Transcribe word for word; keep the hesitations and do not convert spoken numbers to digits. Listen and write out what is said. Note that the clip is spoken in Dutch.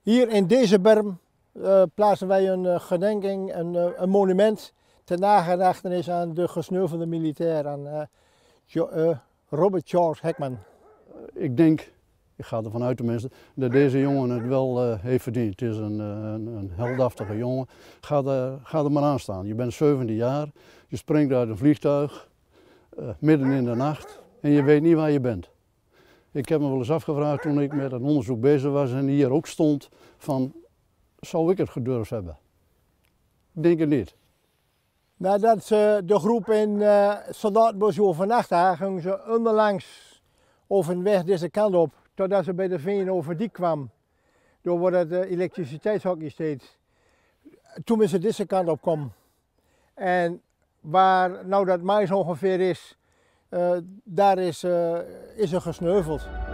Hier in deze berm uh, plaatsen wij een uh, gedenking, een, uh, een monument ter nagedachtenis aan de gesneuvelde militair, aan uh, jo uh, Robert Charles Heckman. Ik denk, ik ga ervan uit tenminste, dat deze jongen het wel uh, heeft verdiend. Het is een, een, een heldhaftige jongen. Ga er, ga er maar aan staan. Je bent zeventien jaar, je springt uit een vliegtuig, uh, midden in de nacht en je weet niet waar je bent. Ik heb me wel eens afgevraagd toen ik met het onderzoek bezig was en hier ook stond van, zou ik het gedurfd hebben? Ik denk het niet. Nadat ze de groep in uh, Soldatenbos overnacht hadden, gingen ze onderlangs over een weg deze kant op, totdat ze bij de Veen over die kwam. Door waar het uh, elektriciteitshockey steeds. Toen is ze deze kant op kwam. En waar nou dat mais ongeveer is, uh, daar is, uh, is er gesneuveld.